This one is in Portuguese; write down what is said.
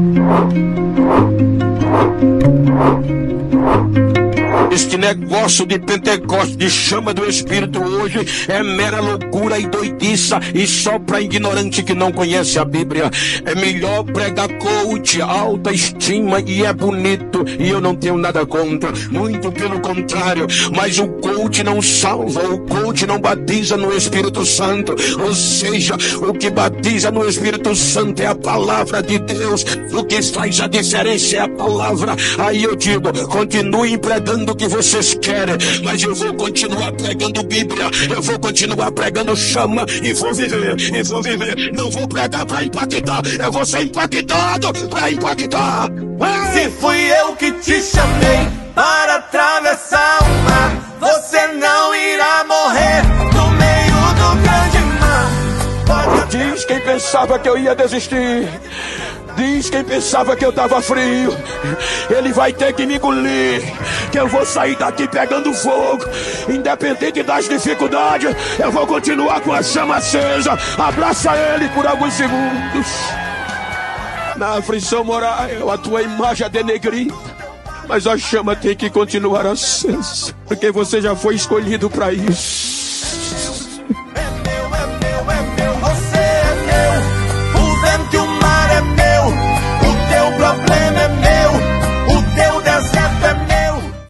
Este negócio de Pentecostes, de chama do Espírito hoje, é mera loucura e doidiça, e só para ignorante que não conhece a Bíblia. É melhor pregar coach, alta estima, e é bonito, e eu não tenho nada contra, muito pelo contrário, mas o coach não salva, o coach não batiza no Espírito Santo. Ou seja, o que batiza no Espírito Santo é a palavra de Deus. O que faz a diferença é a palavra. Aí eu digo, continuem pregando o que vocês querem, mas eu vou continuar pregando Bíblia, eu vou continuar pregando chama, e vou viver, não vou pregar para impactar, eu vou ser impactado para impactar. Se fui eu que te chamei para atravessar o mar, você não irá morrer no meio do grande mar. Diz quem pensava que eu ia desistir, diz quem pensava que eu tava frio, ele vai ter que me engolir, que eu vou sair daqui pegando fogo, independente das dificuldades, eu vou continuar com a chama acesa. Abraça ele por alguns segundos. Na aflição moral, a tua imagem é denegrida, mas a chama tem que continuar acesa, porque você já foi escolhido para isso.